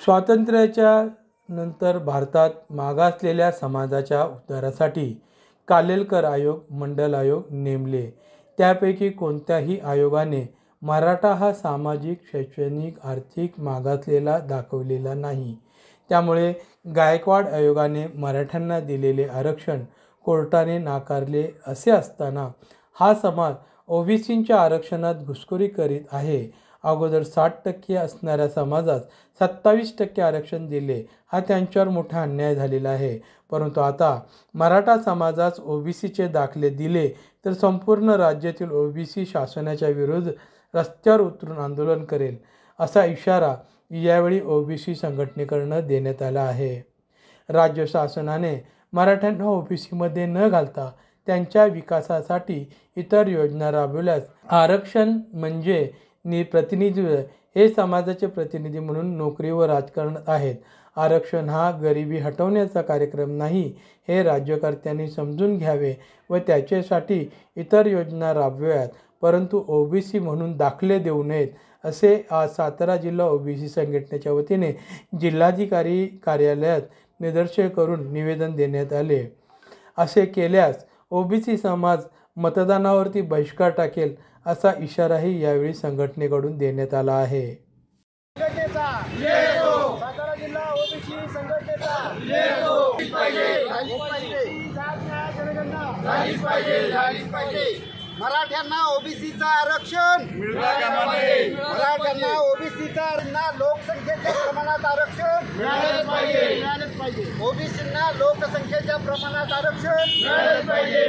स्वातंत्र्याच्या नंतर भारतात मागासलेल्या समाजाच्या उद्धारासाठी कालेलकर आयोग, मंडल आयोग नेमले. त्यापैकी कोणत्याही आयोगाने मराठा हा सामाजिक, शैक्षणिक, आर्थिक मागासलेला दाखवलेला नाही. त्यामुळे गायकवाड आयोगाने मराठ्यांना दिलेले आरक्षण कोर्टाने नाकारले. असे असताना हा समाज ओबीसींच्या आरक्षणात घुसखोरी करीत आहे. अगोदर 60% असणाऱ्या समाजास 27% आरक्षण दिले. हा त्यांच्यावर मोठा अन्याय झालेला आहे. परंतु आता मराठा समाजास ओबीसीचे दाखले दिले तर संपूर्ण राज्यातील ओबीसी शासनाच्या विरुद्ध रस्त्यावर उतरून आंदोलन करेल, असा इशारा यावेळी ओबीसी संघटनेकडून देण्यात आला आहे. राज्य शासनाने मराठ्यांना ओबीसीमध्ये न घालता त्यांच्या विकासासाठी इतर योजना राबवल्यास आरक्षण म्हणजे प्रतिनिधित्व, हे समाजाचे प्रतिनिधी म्हणून नोकरी व राजकारणात आहेत. आरक्षण हा गरिबी हटवण्याचा कार्यक्रम नाही, हे राज्यकर्त्यांनी समजून घ्यावे व त्याच्यासाठी इतर योजना राबवाव्यात, परंतु ओबीसी म्हणून दाखले देऊ नयेत, असे आज सातारा जिल्हा ओबीसी संघटनेच्या वतीने जिल्हाधिकारी कार्यालयात निदर्शन करून निवेदन देण्यात आले. असे केल्यास ओबीसी समाज मतदानावरती बहिष्कार टाकेल, असा इशाराही यावेळी संघटनेकडून देण्यात आला आहे. सातारा जिल्हा ओबीसी संघटनेचा मराठ्यांना ओबीसीचं आरक्षण, मराठ्यांना ओबीसीचा लोकसंख्येच्या प्रमाणात आरक्षण मिळालेच पाहिजे. ओबीसींना लोकसंख्येच्या प्रमाणात आरक्षण मिळालेच पाहिजे.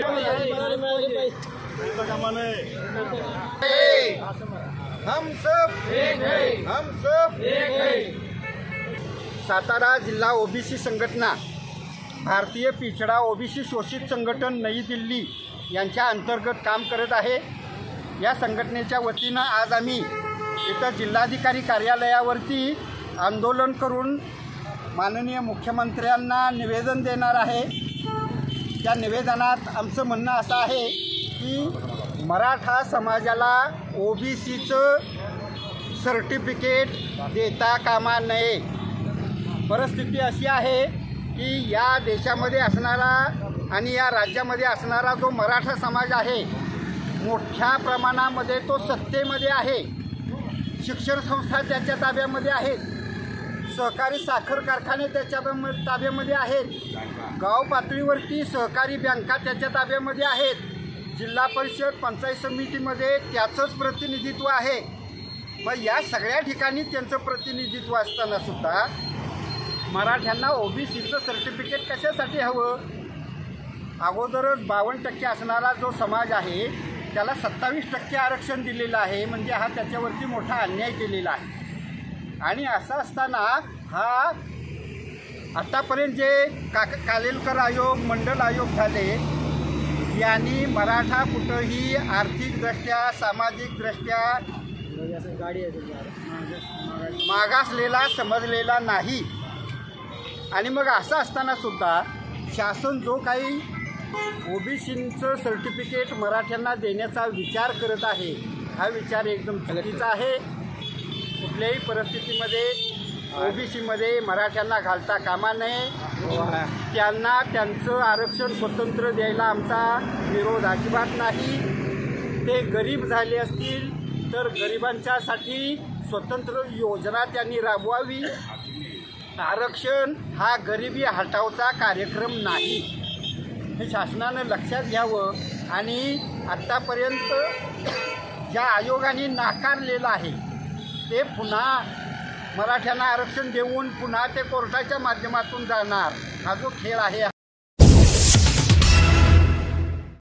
हम सब एक है. सातारा जिल्हा ओबीसी संघटना भारतीय पिछड़ा ओबीसी शोषित संघटन नई दिल्ली यांच्या अंतर्गत काम करत आहे. या संघटनेच्या वतीनं आज आम्ही इथं जिल्हाधिकारी कार्यालयावरती आंदोलन करून माननीय मुख्यमंत्र्यांना निवेदन देणार आहे. त्या निवेदनात आमचं म्हणणं असं आहे की मराठा समाजाला ओबीसीचं सर्टिफिकेट देता कामा नये. परिस्थिती अशी आहे की या देशामध्ये असणारा आणि या राज्यामध्ये असणारा जो मराठा समाज आहे, मोठ्या प्रमाणामध्ये तो सत्तेमध्ये आहे. शिक्षण संस्था त्याच्या ताब्यामध्ये आहेत, सहकारी साखर कारखाने त्याच्या ताब्यामध्ये आहेत, गाव पातळीवरती सहकारी बँका त्याच्या ताब्यामध्ये आहेत, जिल्हा परिषद पंचायत समितीमध्ये त्याचंच प्रतिनिधित्व आहे. मग या सगळ्या ठिकाणी त्यांचं प्रतिनिधित्व असताना सुद्धा मराठ्यांना ओबीसीचं सर्टिफिकेट कशासाठी हवं? अगोदरच 52% असणारा जो समाज आहे त्याला 27% आरक्षण दिलेलं आहे, म्हणजे हा त्याच्यावरती मोठा अन्याय केलेला आहे. आणि असं असताना हा आतापर्यंत जे कालेलकर आयोग, मंडल आयोग झाले, यांनी मराठा कुठंही आर्थिकदृष्ट्या, सामाजिकदृष्ट्या मागासलेला समजलेला नाही. आणि मग असं असताना सुद्धा शासन जो काही ओबीसींचं सर्टिफिकेट मराठ्यांना देण्याचा विचार करत आहे, हा विचार एकदम चुकीचा आहे. कुठल्याही परिस्थितीमध्ये ओबीसीमध्ये मराठ्यांना घालता कामा नये. त्यांना त्यांचं आरक्षण स्वतंत्र द्यायला आमचा विरोध अजिबात नाही. ते गरीब झाले असतील तर गरिबांच्यासाठी स्वतंत्र योजना त्यांनी राबवावी. आरक्षण हा गरिबी हटावचा कार्यक्रम नाही, हे शासनानं लक्षात घ्यावं. आणि आत्तापर्यंत ज्या आयोगाने नाकारलेलं आहे ते पुन्हा मराठ्यांना आरक्षण देऊन पुन्हा ते कोर्टाच्या माध्यमातून जाणार, हा जो खेळ आहे